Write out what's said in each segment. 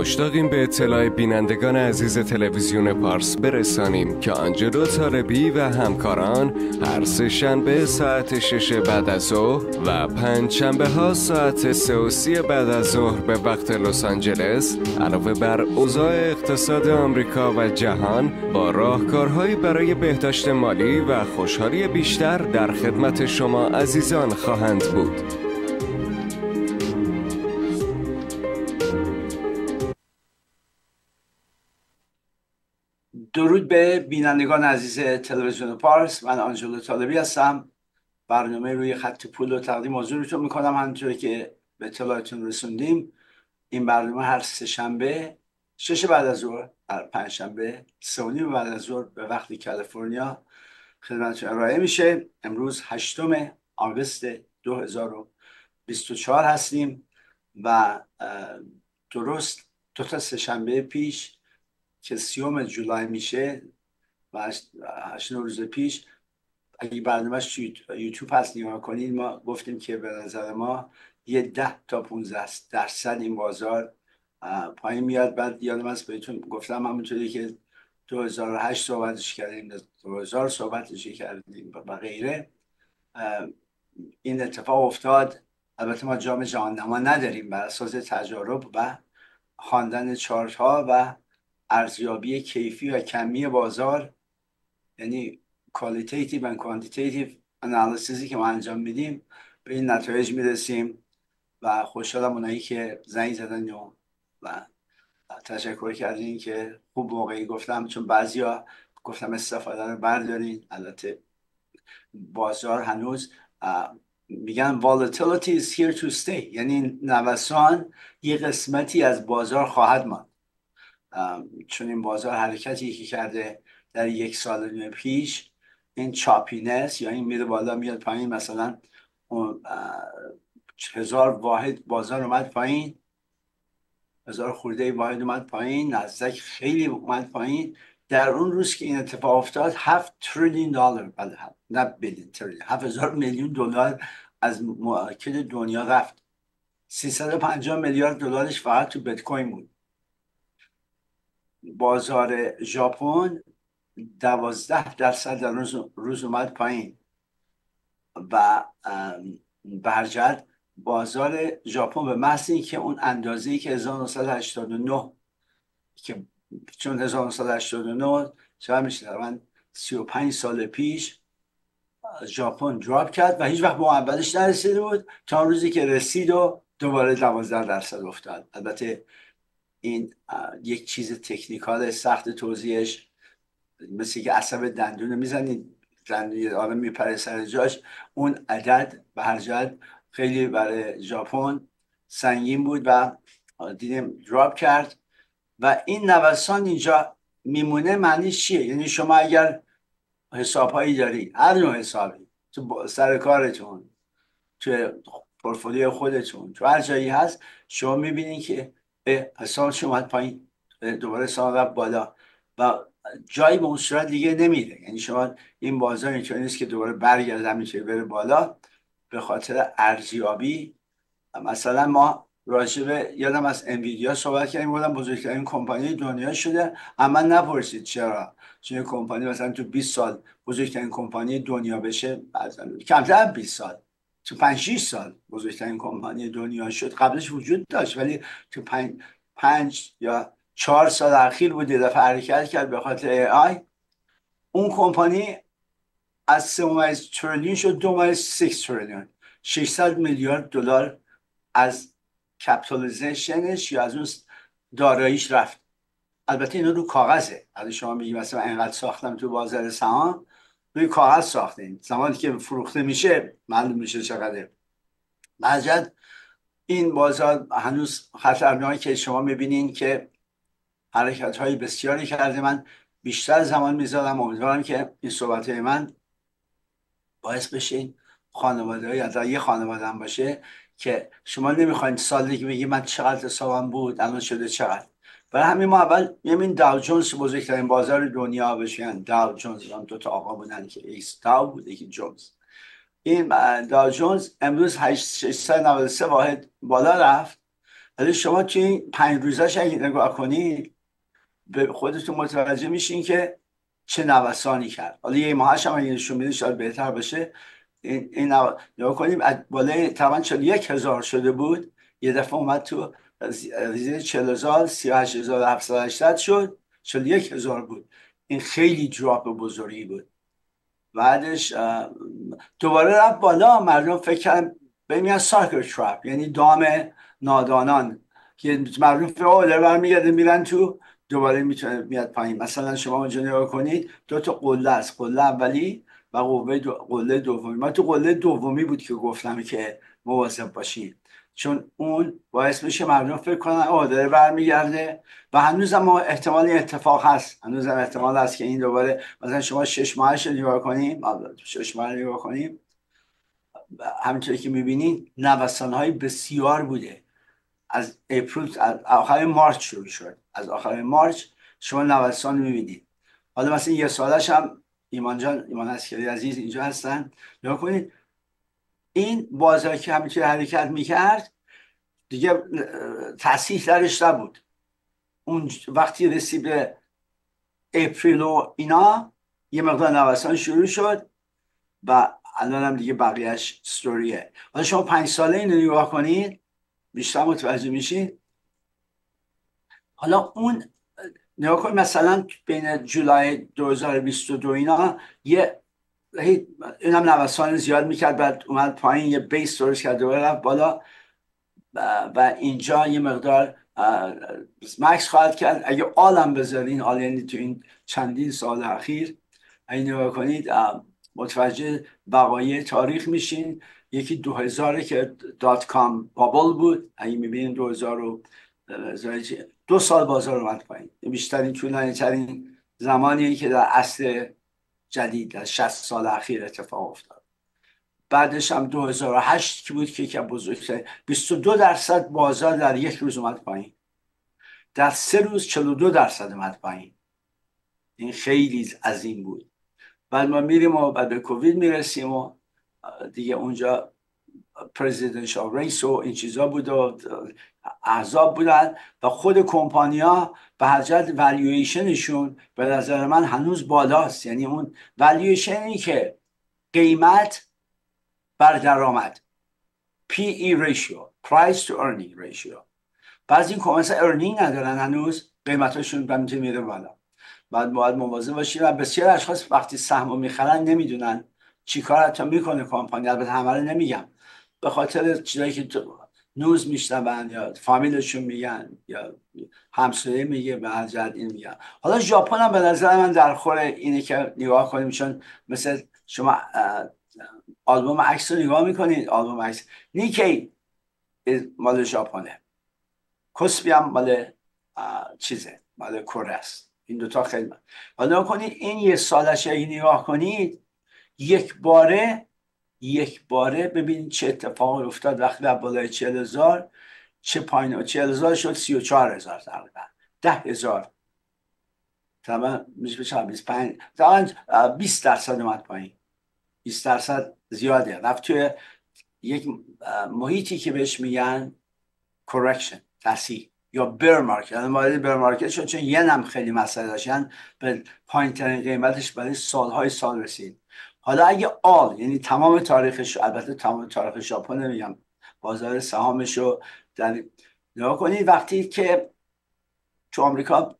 مشتاقیم به اطلاع بینندگان عزیز تلویزیون پارس برسانیم که آنجلو طالبی و همکاران هر سه شنبه ساعت 6 بعد از ظهر و پنج شنبه ها ساعت 3:30 بعد از ظهر به وقت لس آنجلس علاوه بر اوضاع اقتصاد آمریکا و جهان با راهکارهایی برای بهداشت مالی و خوشحالی بیشتر در خدمت شما عزیزان خواهند بود. درود به بینندگان عزیز تلویزیون پارس. من آنجلو طالبی هستم. برنامه روی خط پول رو تقدیم حضورتون میکنم. همونطوری که به اطلاعتون رسوندیم این برنامه هر سه شنبه 6 بعد از ظهر، هر پنج شنبه 3:30 بعد از ظهر به وقت کالیفرنیا خدمتتون ارائه میشه. امروز 8 آگوست 2024 هستیم و درست دو تا سه شنبه پیش که 30 جولای میشه و 8 روز پیش، اگه برنامه‌اش یوتیوب هست نگاه کنید، ما گفتیم که به نظر ما یه 10 تا 15% این بازار پایین میاد. بعد یادم هست بهتون گفتم همونطوری که 2008 صحبتش کردیم، 2000 صحبتش کردیم و غیره، این اتفاق افتاد. البته ما جام جهاننما نداریم، بر اساس تجارب و خواندن چارت ها و ارزیابی کیفی و کمی بازار، یعنی qualitative and quantitative analysis که ما انجام میدیم، به این نتایج میرسیم و خوشحالم اونایی که زنگ زدن و تشکر کردین که خوب موقعی گفتم، چون بعضیا گفتم استفاده رو بردارین. البته بازار هنوز میگن volatility is here to stay، یعنی نوسان یه قسمتی از بازار خواهد ماند، چون این بازار حرکتی که کرده در 1 سال و نیم پیش، این چاپینس یا این میره بالا میاد پایین، مثلا 1000 واحد بازار اومد پایین، 1000 خورده واحد اومد پایین، نزدیک خیلی اومد پایین. در اون روز که این اتفاق افتاد 7 تریلیون دلار، نه بیلیون، تریلیون، 7000 میلیون دلار از مارکت دنیا رفت. 350 میلیارد دلارش فقط تو بیت کوین بود. بازار ژاپن 12% در روز اومد پایین و برجت بازار ژاپن به محض اینکه اون اندازه‌ای که 1989، که چون 1989 چقدر میشه، تقریبا 35 سال پیش ژاپن دراپ کرد و هیچ وقت به اولش نرسیده بود تا روزی که رسید و دوباره 12% افتاد. البته این یک چیز تکنیکال سخت توضیحش، مثل که عصب دندون میزنید، دندون آدم میپره سر جاش. اون عدد به هر جهت خیلی برای ژاپن سنگین بود و دیدیم دراپ کرد و این نوسان اینجا میمونه. معنیش چیه؟ یعنی شما اگر حسابهایی دارید، هر نوع حسابی، تو سر کارتون، تو پورتفولیو خودتون، تو هر جایی هست، شما میبینید که حساب شما اومد پایین، دوباره حساب رفت بالا و جایی به اون صورت دیگه نمیره. یعنی شما این بازار اینطوری نیست که دوباره برگرده همینطوری بره بالا به خاطر ارزیابی. مثلا ما راجب یادم از انویدیا صحبت کردیم، بودم بزرگترین کمپانی دنیا شده، اما نپرسید چرا. چون کمپانی مثلا تو 20 سال بزرگترین کمپانی دنیا بشه، کمتر 20 سال، تو 5-6 سال بزرگترین کمپانی دنیا شد. قبلش وجود داشت ولی تو 5 یا 4 سال اخیر بود یه دفعه حرکت کرد به خاطر ای آی. اون کمپانی از 3 تریلیون شد 2.6 تریلیون، 600 میلیارد دلار از کپیتالیزیشنش یا از اون داراییش رفت. البته اینا رو کاغذه. اگه شما میگی مثلا اینقدر ساختم تو بازار سهام، روی کاغذ ساختین، زمانی که فروخته میشه معلوم میشه چقدره. بعضیت این بازار هنوز خطرناکه. شما میبینین که حرکت های بسیاری کرده. من بیشتر زمان میذارم، امیدوارم که این صحبت های من باعث بشه خانواده های، از یه خانواده هم باشه که شما نمیخواین سال دیگه بگی من چقدر حسابم بود الان شده چقدر. برای همین ما اول میگیم داو جونز بزرگترین بازار دنیا بشه. داو جونز، دو تا آقا بودن که ایکس داو بود یکی جونز. این داو جونز امروز 893 واحد بالا رفت ولی شما توی این 5 روزش اگه نگاه کنید به خودتون متوجه میشین که چه نوسانی کرد. حالا یه ماهش هم اگه نشون میده شاید بهتر باشه. این نگاه کنیم بالای تقریبا 41,000 شده بود، یه دفعه اومد تو زیر 40,000 38,780 شد، 41,000 بود. این خیلی دراپ بزرگی بود. بعدش دوباره رفت بالا. مردم فکر کردن ببینن سارکل ترپ، یعنی دام نادانان، که مردم فکر داره برمیگرده میرن تو، دوباره میتونه میاد پایین. مثلا شما اونجا نگاه کنید 2 تا قله است، قله اولی و قله دومی. ما تو قله دومی بود که گفتم که مواظب باشید، چون اون باعث میشه مردم فکر کنن داره برمیگرده. و هنوز هم احتمال اتفاق هست، هنوز هم احتمال هست که این دوباره مثلا شما 6 ماهش رو نگاه کنیم، 6 ماه رو نگاه کنیم، همینطوری که میبینید نوسان های بسیار بوده. از اپریل، از آخر مارچ شروع شد، از آخر مارچ شما نوسان میبینید. حالا مثلا یه سالش هم ایمان اسکری عزیز اینجا هستن، نگاه کنید این بازار که همینطوری حرکت میکرد دیگه تصحیح درش نبود. اون وقتی رسید به اپریل و اینا یه مقدار نوسان شروع شد و الان هم دیگه بقیهش ستوریه. حالا شما 5 ساله اینو نگاه کنید بیشتر متوجه میشید. حالا اون نگاه کنید مثلا بین جولای 2022 اینا یه این هم نوسان زیاد میکرد، بعد اومد پایین، یه بیس درست کرد دوباره رفت بالا و اینجا یه مقدار مکس خواهد کرد. اگه آلم بذارین، آل یعنی تو این چندین سال اخیر اگه نگاه کنید متوجه بقایه تاریخ میشین. یکی 2000 که دات کام بابل بود، اگه میبینین 2 سال بازار اومد پایین. بیشترین طولانی ترین زمانی که در عصر جدید در 60 سال اخیر اتفاق افتاد. بعدش هم 2008 که بود که بزرگتر 22% بازار در یک روز اومد پایین، در 3 روز 42% اومد پایین. این خیلی عظیم بود. بعد ما میریم و بعد به کووید میرسیم و دیگه اونجا پرزیدنشال ریس و این چیزا بود و احزاب بودن و خود کمپانیا به هر جهت والیویشنشون به نظر من هنوز بالاست. یعنی اون والیویشنی که قیمت بر درآمد، PE ratio price to earning ratio، بعضی این کمپانی‌ها ارنینگ ندارن هنوز، قیمتاشون همینطوری میره بالا. بعد باید مواظب باشیم. و بسیار اشخاص وقتی سهمو میخرن نمیدونن چیکار تا میکنه کمپانی. البته همه رو نمیگم، به خاطر چیزایی که نوز میشنون یا فامیلشون میگن یا همسایه میگه به هر جهت این میگن. حالا ژاپن هم به نظر من در خور اینه که نگاه کنیم، چون مثل شما آلبوم عکس رو نگاه میکنید، آلبوم عکس نیکی مال ژاپنه، کوسپی هم مال چیزه، مال کره است. این دوتا خیلی حالا نگاه کنید این یه سالش اگه نگاه کنید یک باره ببینید چه اتفاقی افتاد. وقتی در بالای 40,000 چه پایین 40,000 شد 34,000 تقریبا 10,000 تمام میشه 25 تقریبا 20% اومد پایین. 20% زیاده، رفت توی یک محیطی که بهش میگن correction، تصحیح یا بر مارکت. الان وارد بر مارکت شد چون ین هم خیلی مسئله داشتن، به پایین ترین قیمتش برای سالهای سال رسید. حالا اگه یعنی تمام تاریخش، البته تمام تاریخ ژاپن نمیگم، بازار سهامش رو در نگاه کنید وقتی که تو آمریکا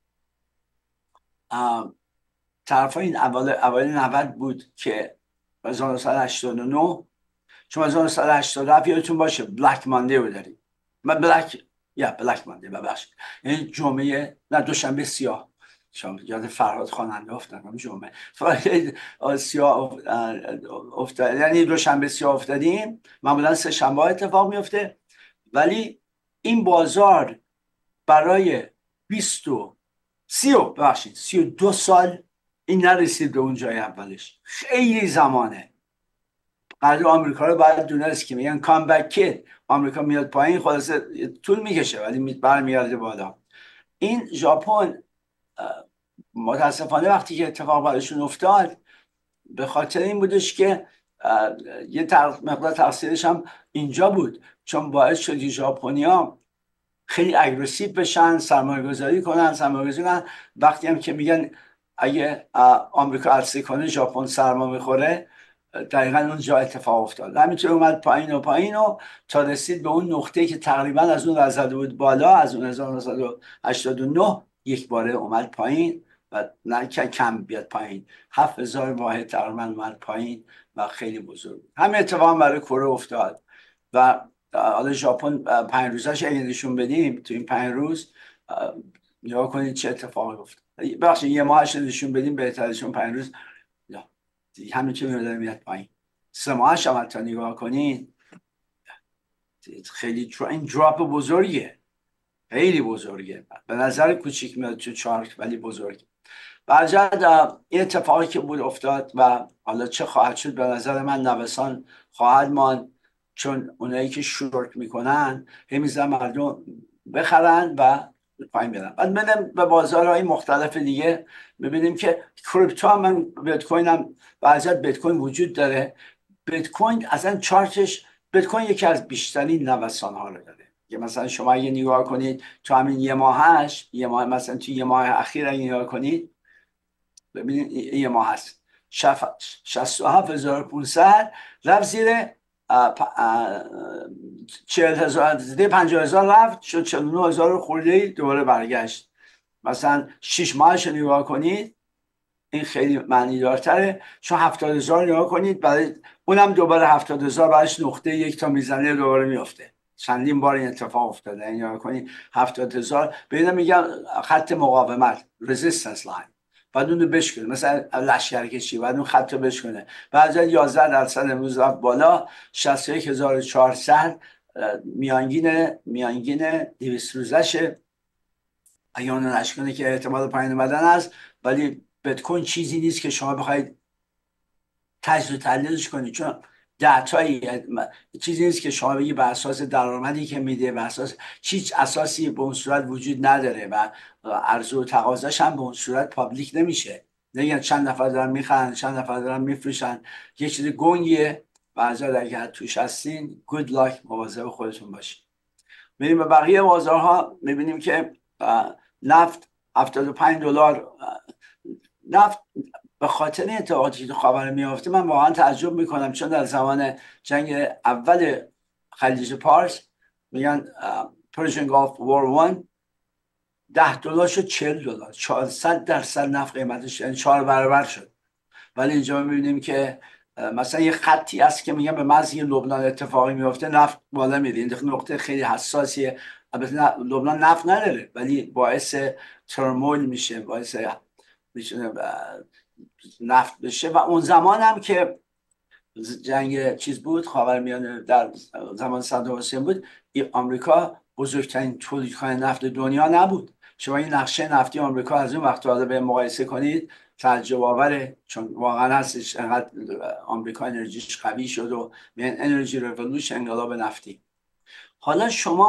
طرف این اول 90 بود که 1989، چون 1987 یادتون باشه بلک ماندی رو داریم. من بلک ماندی ببخشید، یعنی جمعه دوشنبه سیاه. یاد فرهاد خواننده افتادم، جمعه سیاه افتاد، یعنی دوشنبه سیاه افتادیم. معمولا سه شنبه اتفاق میفته، ولی این بازار برای 32 سال این نرسید به اون جای اولش. خیلی زمانه. قدر آمریکا رو باید دونست که میگن کامبک کید، آمریکا میاد پایین خلاصه طول میکشه ولی برمیگرده بالا. این ژاپن متاسفانه وقتی که اتفاق براشون افتاد به خاطر این بودش که یه مقدار تقصیرش هم اینجا بود، چون باعث شد ژاپنیا خیلی اگریسیو بشن، سرمایه گذاری کنن. وقتی هم که میگن اگه آمریکا عطسه کنه ژاپن سرما میخوره، دقیقا اون جا اتفاق افتاد. همینطور اومد پایین و تا رسید به اون نقطه که تقریبا از اون زده بود بالا، از اون 1989 یک باره اومد پایین و نه کم بیاد پایین، 7000 واحد تقریبا اومد پایین و خیلی بزرگ. همین اتفاق برای کره افتاد و حالا ژاپن 5 روزش اگه نشون بدیم تو این 5 روز نگاه کنید چه اتفاقی افتاد. بخشید یه ماهش نشون بدیم بهترشون 5 روز همینطور میاد پایین. 3 ماهش هم تا نگاه کنید خیلی این دراپ بزرگه، خیلی بزرگه، به نظر کوچیک میاد تو چارت ولی بزرگه. بعد این اتفاقی که بود افتاد و حالا چه خواهد شد، به نظر من نوسان خواهد ماند، چون اونایی که شورت میکنن همیزن مردم بخرن و پایین بیارن. بعد بریم به بازارهای مختلف دیگه ببینیم که کریپتو هم، من بیت کوین هم بعضیت بیت کوین وجود داره. بیت کوین اصلا چارتش، بیت کوین یکی از بیشترین نوسان ها رو داره. که مثلا شما اگه نگاه کنید تو همین یه ماه مثلا تو یه ماه اخیر اگه نگاه کنید ببینید یه ماه هست 67500 رفت زیر 40000 زیر 50000 رفت شد 49000 خورده دوباره برگشت. مثلا 6 ماهش نگاه کنید این خیلی معنی دارتره، چون 70000 نگاه کنید برای اونم دوباره 70000 بعدش نقطه یک تا میزنه دوباره میفته. چندین بار این اتفاق افتاده. نگاه کنید 70000 ببینم میگم خط مقاومت رزिस्टنس لاین، بعد اون رو بشکنه مثلا لشکرکشی، بعد اون خط رو بشکنه، بعد 11% امروز رفت بالا 61400 میانگین 200 روزشه. اگه اون نشکنه که احتمال پایین اومدن است، ولی بیت کوین چیزی نیست که شما بخواید تجزیه و تحلیلش کنید، چون دیتایی چیزی نیست که شما بگی بر اساس درآمدی که میده، بر اساس هیچ اساسی به اون صورت وجود نداره و عرضه و تقاضاش هم به اون صورت پابلیک نمیشه. نمیگن چند نفر دارن میخرن چند نفر دارن میفروشن، یه چیز گنگیه. بعضا اگر توش هستین گود لاک، مواظب خودتون باشین. میریم به بقیه بازارها میبینیم که نفت $75. نفت به خاطر این اتفاقاتی که خبر میافته من واقعا تعجب میکنم، چون در زمان جنگ اول خلیج پارس میگن پرشن گالف وار 1 $10 شد $40، 400% نفت قیمتش، یعنی 4 برابر شد. ولی اینجا میبینیم که مثلا یه خطی هست که میگن به محض لبنان اتفاقی میفته نفت بالا میره. این نقطه خیلی حساسیه. البته لبنان نفت نداره ولی باعث ترمول میشه، باعث میشه نفت بشه. و اون زمان هم که جنگ چیز بود خاورمیانه، در زمان صدام حسین بود، آمریکا بزرگترین تولیدکننده نفت دنیا نبود. شما این نقشه نفتی آمریکا از اون وقت حالا به مقایسه کنید تعجب آوره، چون واقعا هستش انقدر آمریکا انرژیش قوی شد و انرژی رولوشن، انقلاب نفتی. حالا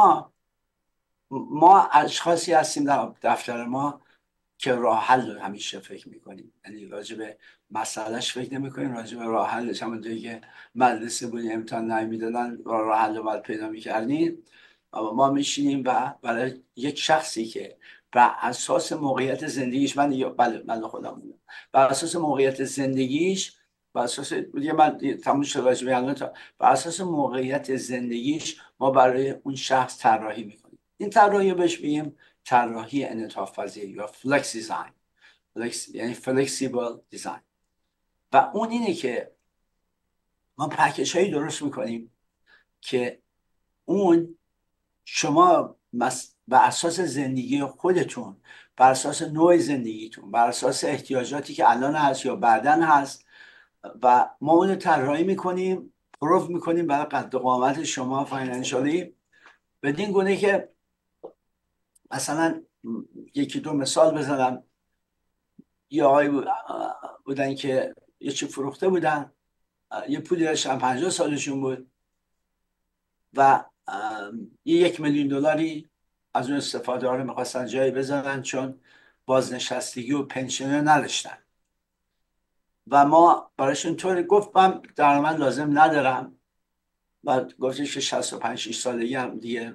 ما اشخاصی هستیم در دفتر ما که راه حل همیشه فکر میکنیم، یعنی راجع به مسئلهش فکر نمیکنیم، راجع به راه حلش همون که مدرسه بودیم امتحان نمیدادن راه حل رو باید پیدا میکردیم. ما میشینیم و برای یک شخصی که بر اساس موقعیت زندگیش، من خودم بودم، بر اساس موقعیت زندگیش، بر اساس من تموم شد راجع به بر اساس موقعیت زندگیش ما برای اون شخص طراحی میکنیم. این طراحی بهش میگیم طراحی انعطاف پذیر یا فلکس دیزاین، یعنی فلکسیبل دیزاین. و اون اینه که ما پکیج هایی درست میکنیم که اون شما بر اساس زندگی خودتون، بر اساس نوع زندگیتون، بر اساس احتیاجاتی که الان هست یا بعدن هست، و ما اون طراحی میکنیم، پروف میکنیم برای قد و قامت شما فاینانشالی، بدین گونه که مثلا یکی دو مثال بزنم. یه آقای بودن که یه چی فروخته بودن، یه پولی داشتن، 50 سالشون بود و یه $1,000,000 از اون استفاده ها رو میخواستن جایی بذارن، چون بازنشستگی و پنشن نداشتن. و ما براشون طور گفت من درآمد لازم ندارم، و گفتش که 65 6 سالگی هم دیگه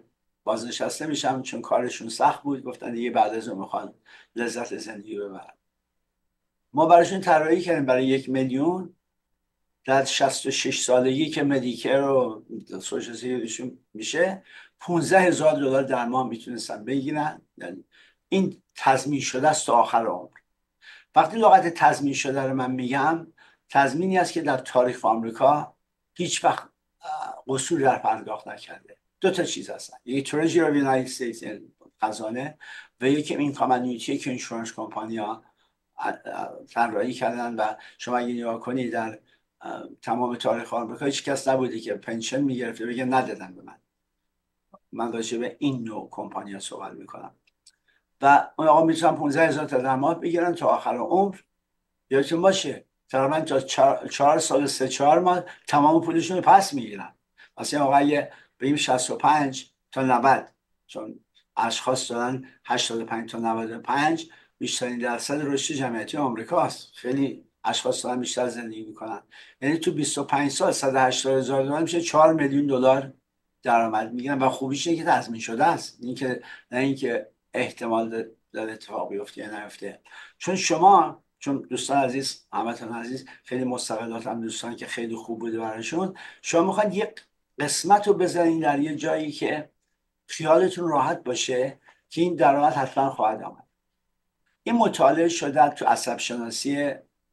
بازنشسته میشن چون کارشون سخت بود، گفتن دیگه بعد از اون میخوان لذت زندگی ببرن. ما براشون طراحی کردیم برای 1,000,000 در 66 سالگی که مدیکر و سوشال سکیوریتیشون میشه $15,000 در ماه میتونستن بگیرن. یعنی این تضمین شده است تا آخر عمر. وقتی لغت تضمین شده رو من میگم، تضمینی است که در تاریخ آمریکا هیچ وقت قصور در پرداخت نکرده. دو تا چیز هستن، یکی ترژری آف یونایتد استیتس خزانه و یکی اینکام انویتی که اینشورنس کمپانی‌ها طراحی کردن. و شما اگه نگاه کنید در تمام تاریخ آمریکا هیچ کس نبوده که پنشن میگرفته بگه ندادن به من راجع به این نوع کمپانی‌ها صحبت میکنم. و اون آقا میتونن 15,000 تا در ماه بگیرن تا آخر عمر. یادتون باشه تقریبا تا 4 سال 3-4 ماه تمام پولشون رو پس میگیرن. مثلا آقا اگه بگیم 65 تا 90، چون اشخاص دارن 85 تا 95، بیشترین درصد رشد جمعیتی آمریکاست. خیلی اشخاص دارن بیشتر زندگی میکنن. یعنی تو 25 سال $180,000 میشه $4,000,000 درآمد میگیرن. و خوبیش اینه که تضمین شده است، نه اینکه احتمال داره اتفاق بیفته یا نیفته. چون دوستان عزیز، همتون عزیز، خیلی مستقلات هم دوستان که خیلی خوب بوده براشون، شما میخواید یک قسمت رو بذارین در یه جایی که خیالتون راحت باشه که این درآمد حتما خواهد آمد. این مطالعه شده تو عصب شناسی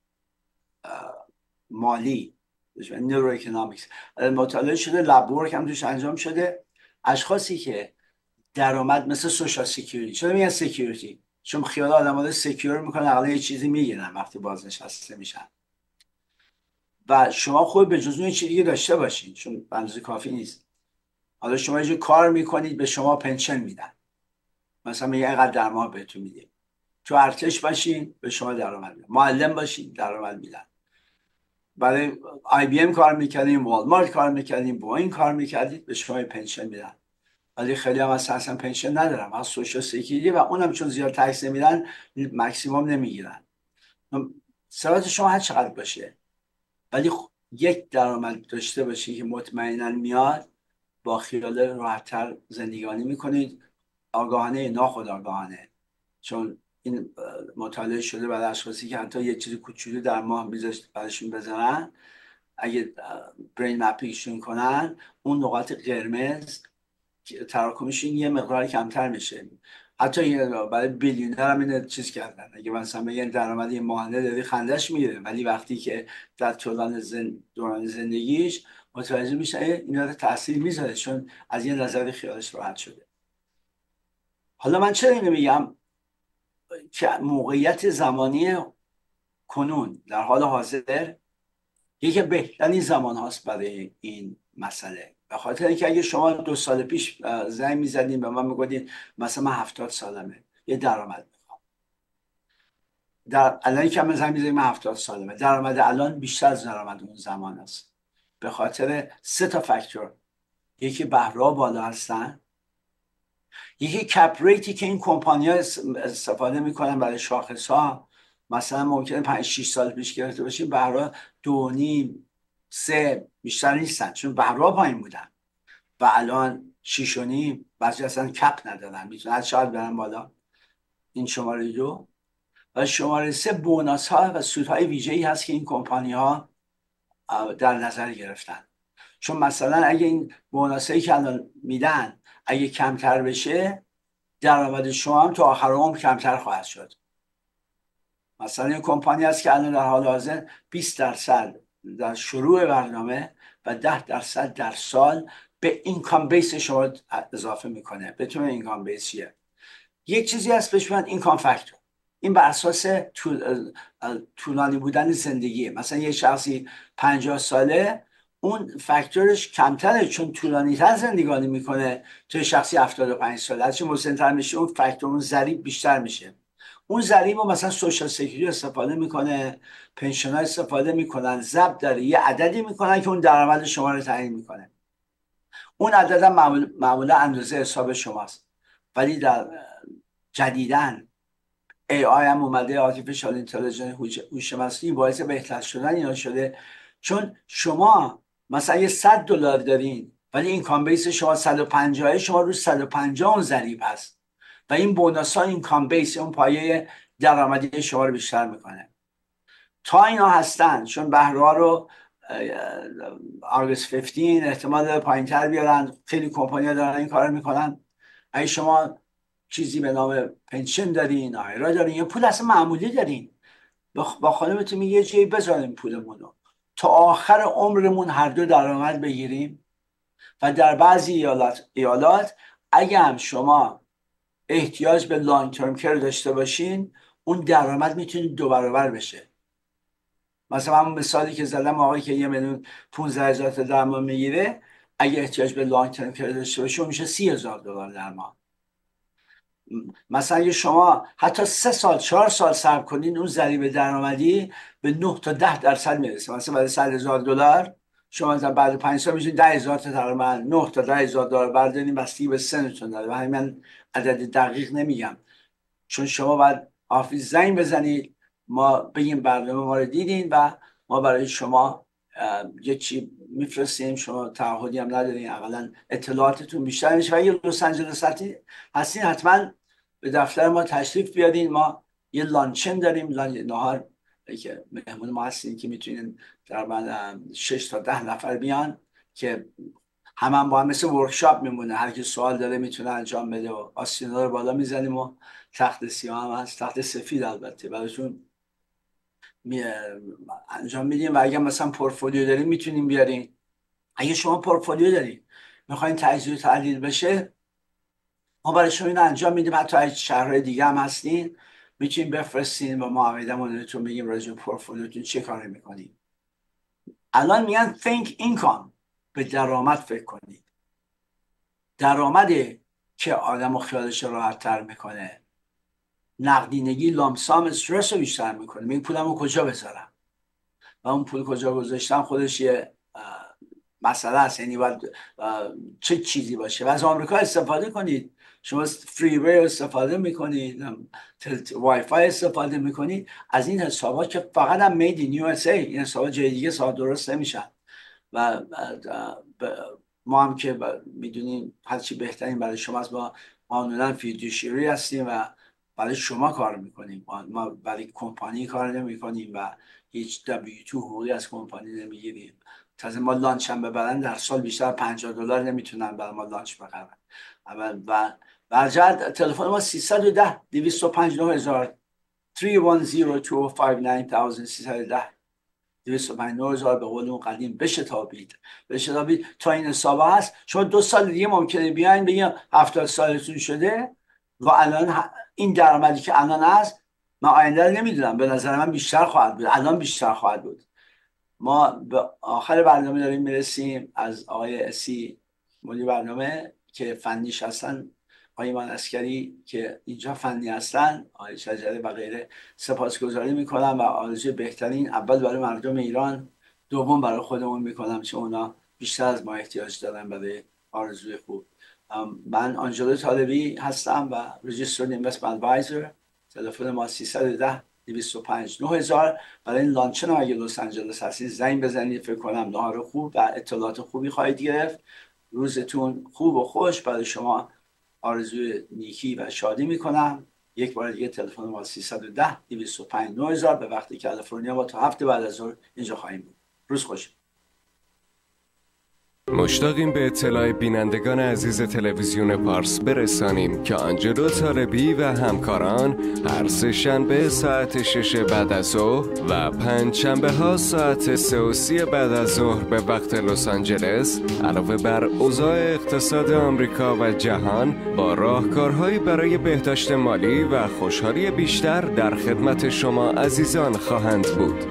مالی، نوروایکنومیکس، مطالعه شده، لب ورک هم توش انجام شده. اشخاصی که درآمد مثل سوشال سکیوریتی، چرا میگن سکیوریتی؟ چون خیال آدم ها سکیور میکنه، اقلا یه چیزی میگیرن وقتی بازنشسته میشن. و شما خود به جز اون چیزی دیگه داشته باشین، چون بنز کافی نیست. حالا شما یه کار میکنید به شما پنشن میدن، مثلا میگه اینقدر در ماه بهتون میدیم. تو ارتش باشین به شما درآمد میدن، معلم باشین درآمد میدن. برای آی بی ام کار میکردیم، والمارت کار میکردیم، بوئینگ کار میکردید، به شما پنشن میدن. ولی خیلی هم اصلا پنشن ندارم، از سوشال سکیوریتی و اونم چون زیاد تکس نمیدن مکسیموم نمیگیرن. ثروت شما هر چقدر باشه ولی یک درآمد داشته باشی که مطمئنا میاد، با خیال راحت‌تر زندگانی میکنید، آگاهانه ناخودآگاهانه. چون این مطالعه شده برای اشخاصی که حتی یه چیز کوچولو در ماه میذاشت براشون بزنن، اگه برین مپینگشون کنن، اون نقاط قرمز تراکمشون یه مقدار کمتر میشه. حتی برای بیلیونر هم این چیز کردن، اگه مثلا بگن درآمد ماهانه داری، خندش میگیره، ولی وقتی که در طولان دوران زندگیش متوجه میشه اینا تاثیر میذاره، چون از یه نظر خیالش راحت شده. حالا من چرا اینو میگم؟ که موقعیت زمانی کنون در حال حاضر یکی بهترین زمان هاست برای این مسئله. به خاطر اینکه اگه شما 2 سال پیش زنگ میزدین به من میگفتین مثلا من 70 سالمه یه درآمد میخوام، الان که من زنگ میزنیم من 70 سالمه، درآمد الان بیشتر از درآمد اون زمان است. به خاطر 3 تا فاکتور. یکی بهره‌ها بالا هستن، یکی کپ ریتی که این کمپانی ها استفاده میکنن برای شاخص ها. مثلا ممکنه 5-6 سال پیش گرفته باشیم بهرها 2.5-3 بیشتر نیستن، چون بهرها پایین بودن و الان 6.5. بعضی اصلا کپ ندارن، میتونن شاید برن بالا. این شماره 2. و شماره 3 بوناس ها و سودهای ویژه‌ای هست که این کمپانی ها در نظر گرفتن. چون مثلا اگه این بوناس هایی که الان میدن اگه کمتر بشه، درآمد شما هم تا آخر عمر کمتر خواهد شد. مثلا این کمپانی هست که الان در حال حاضر 20% در شروع برنامه و 10% در سال به اینکام بیس شما اضافه میکنه. بتونه اینکام بیس چیه؟ یک چیزی هست بهش میگن اینکام فاکتور. این بر اساس طولانی بودن زندگی. مثلا یه شخصی 50 ساله اون فاکتورش کمتره چون طولانی تر زندگانی میکنه، توی شخصی 75 ساله هرچی مسن‌تر میشه اون فاکتور، اون ضریب بیشتر میشه. اون ضریب رو مثلا سوشال سکیوریتی استفاده میکنه، پنشن ها استفاده میکنن، ضبط داره، یه عددی میکنن که اون درآمد شما رو تعیین میکنه. اون عدد هم معمولا اندازه حساب شماست. ولی در جدیدن AI هم اومده، Artificial Intelligence، هوش مصنوعی، باعث بهتر شدن اینا شده. چون شما مثلا یه $100 دارین ولی اینکام بیس شما 150 شما رو 150 اون ضریب هست و این بونوس ها اینکام بیس اون پایه درآمدی شما رو بیشتر میکنه. تا اینا هستن چون بهره ها رو آگوست 15 احتمال پایین تر بیارن، خیلی کمپانی ها دارن این کار میکنن. اگه شما چیزی به نام پنشن دارین، آیرا دارین، یا پول اصلا معمولی دارین، با خانمتون یه جایی بذاریم پولمون رو تا آخر عمرمون هر دو درآمد بگیریم. و در بعضی ایالات اگه هم شما احتیاج به لانگ ترم کر داشته باشین، اون درآمد میتونه 2 برابر بشه. مثلا همون مثالی که زدم، آقایی که 1,15,000 تا در ماه میگیره، اگه احتیاج به لانگ ترم کر داشته باشه میشه $30,000 در ماه. مثلا اگه شما حتی 3 سال 4 سال صبر کنین، اون ضریب درآمدی به 9 تا 10% میرسه. مثلا برای $100,000 شما بعد 5 سال میشین 10,000 تا درآمد. 9 تا $10,000 بردارین بستگی به سنتون داره. و همین من عدد دقیق نمیگم، چون شما باید آفیس زنگ بزنید، ما بگیم برنامه ما رو دیدین و ما برای شما یه چی میفرستیم. شما تعهدی هم ندارین، اولا اطلاعاتتون بیشتر میشه. و اگه لس آنجلس هستین حتما به دفتر ما تشریف بیارین. ما یه لانچن داریم، نهار که مهمون ما هستین که میتونین در من 6 تا 10 نفر بیان که هم با هم مثل ورکشاپ میمونه. هر کی سوال داره میتونه انجام بده و آستینا رو بالا میزنیم و تخت سیاه هم هست، تخت سفید البته براتون انجام میدیم. و اگه مثلا پورتفولیو دارین میتونیم بیارین. اگه شما پورتفولیو دارین میخواین تجزیه و تحلیل بشه، ما برای شما این انجام میدیم. حتی اگه شهرهای دیگه هم هستین میتونیم بفرستین و ما عقیدمون بگیم راجع به پورتفولیوتون چه کاری میکنیم. الان میگن think income، به درآمد فکر کنید. درآمده که آدم و خیالش راحت تر میکنه. نقدینگی لامسام استرس رو بیشتر میکنه. این پولم رو کجا بذارم و اون پول کجا گذاشتم خودش یه مسئله است. یعنی باید چه چیزی باشه. و از آمریکا استفاده کنید. شما فری وی استفاده میکنید، وای فای استفاده میکنید، از این حسابات که فقط هم made in USA، این حسابات جای دیگه درست نمیشن. و ما هم که میدونیم هرچی بهترین برای شما است. ما قانونا فیدوشیری هستیم و برای شما کار میکنیم. ما برای کمپانی کار نمیکنیم و هیچ W2 حقوقی از کمپانی نمیگیریم. تازه ما لانچ هم ببرن در سال بیشتر $50 نمیتونن برای ما لانچ بخرن. و برجرد تلفن ما 310-205-9000 310-205-9000 به قول اون قدیم بشتابید تا این حسابه هست. شما 2 سال دیگه ممکنه بیاین بگیم 70 سالتون شده و الان این درآمدی که الان هست، من آینده رو نمیدونم، به نظر من بیشتر خواهد بود، الان بیشتر خواهد بود. ما به آخر برنامه داریم میرسیم. از آقای اسی مدیر برنامه که فنیش هستن، آقای ایمان عسکری که اینجا فنی هستن، آقای شجره و غیره، سپاسگزاری میکنم و آرزوی بهترین اول برای مردم ایران، دوم برای خودمون میکنم چون اونا بیشتر از ما احتیاج دارن برای آرزوی خوب. من آنجلو طالبی هستم و رجیسترد اینوستمنت ادوایزر. تلفن ما 310-205-9000. برای این لانچن اگه لس آنجلس هستید زنگ بزنید. فکر کنم نهار خوب و اطلاعات خوبی خواهید گرفت. روزتون خوب و خوش. برای شما آرزوی نیکی و شادی میکنم. یک بار دیگه تلفن ما 310-205-9000. به وقت کالیفرنیا ما تا هفته بعد از ظهر اینجا خواهیم بود. روز خوش. مشتاقیم به اطلاع بینندگان عزیز تلویزیون پارس برسانیم که آنجلو طالبی و همکاران هر سه شنبه ساعت 6 بعد از ظهر و 5 شنبه ها ساعت 3:30 بعد از ظهر به وقت لس آنجلس، علاوه بر اوضاع اقتصاد آمریکا و جهان، با راهکارهایی برای بهداشت مالی و خوشحالی بیشتر در خدمت شما عزیزان خواهند بود.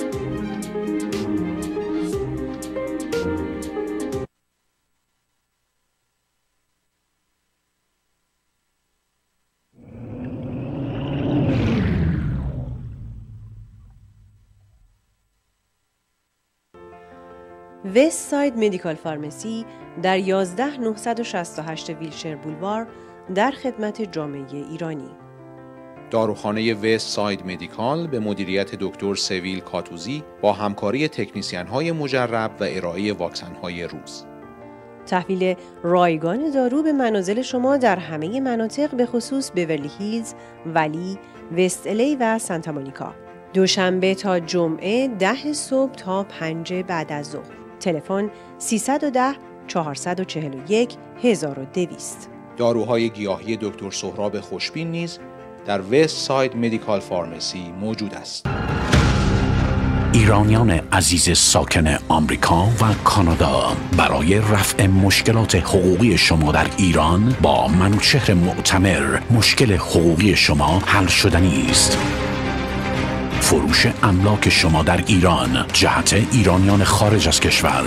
وست ساید مدیکال فارمسی در 11968 ویلشر بولوار در خدمت جامعه ایرانی. داروخانه وست ساید مدیکال به مدیریت دکتر سویل کاتوزی با همکاری تکنیسیان‌های مجرب و ارائه واکسن‌های روز. تحویل رایگان دارو به منازل شما در همه مناطق به خصوص بیورلی هیلز، ولی، وست الی و سانتا مونیکا. دوشنبه تا جمعه 10 صبح تا 5 بعد از ظهر. تلفن 310 441 1200. داروهای گیاهی دکتر سهراب خوشبین نیز در وست ساید مدیکال فارمسی موجود است. ایرانیان عزیز ساکن آمریکا و کانادا، برای رفع مشکلات حقوقی شما در ایران با منوچهر معتمر مشکل حقوقی شما حل شدنی است. فروش املاک شما در ایران جهت ایرانیان خارج از کشور،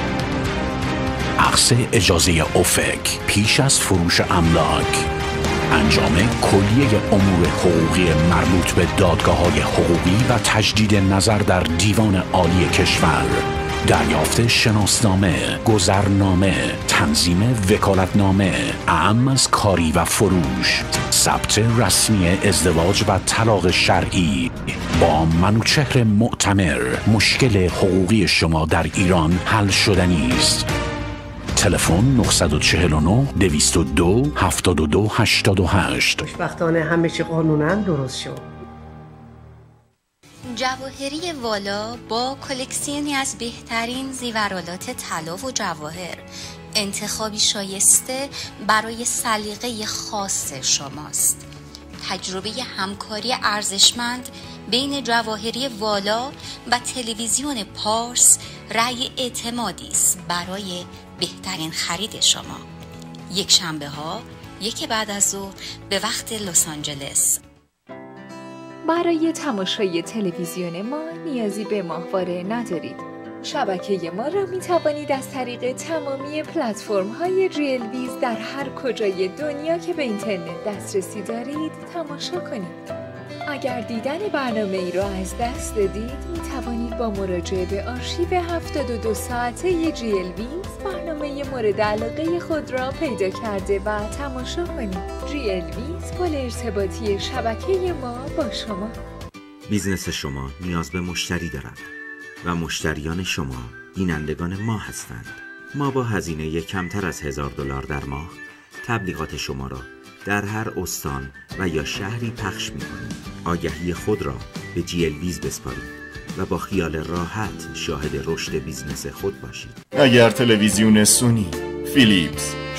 اخذ اجازه افک پیش از فروش املاک، انجام کلیه امور حقوقی مربوط به دادگاه‌های حقوقی و تجدید نظر در دیوان عالی کشور، دریافت شناسنامه، گذرنامه، تنظیم وکالتنامه، اعم از کاری و فروش، ثبت رسمی ازدواج و طلاق شرعی. با منوچهر معتمر مشکل حقوقی شما در ایران حل شدنی است. تلفن 949 202 72 88. خوشبختانه همه چی قانونا درست شد. جواهری والا با کلکسیونی از بهترین زیورالات طلا و جواهر، انتخابی شایسته برای سلیقه خاص شماست. تجربه همکاری ارزشمند بین جواهری والا و تلویزیون پارس رأی اعتمادی است برای بهترین خرید شما. یک شنبه ها 1 بعد از ظهر به وقت لس آنجلس. برای تماشای تلویزیون ما نیازی به ماهواره ندارید. شبکه ما را می توانید از طریق تمامی پلتفرم‌های ریلویز در هر کجای دنیا که به اینترنت دسترسی دارید تماشا کنید. اگر دیدن برنامه ای را از دست دادید، می توانید با مراجعه به آرشیو 72 ساعته ریلویز برنامه مورد علاقه خود را پیدا کرده و تماشا کنید. ریلویز، پل ارتباطی شبکه ما با شما. بیزنس شما نیاز به مشتری دارد و مشتریان شما بینندگان ما هستند. ما با هزینه کمتر از $1000 در ماه تبلیغات شما را در هر استان و یا شهری پخش می‌کنیم. آگهی خود را به GLViz بسپارید و با خیال راحت شاهد رشد بیزنس خود باشید. اگر تلویزیون سونی، فیلیپس،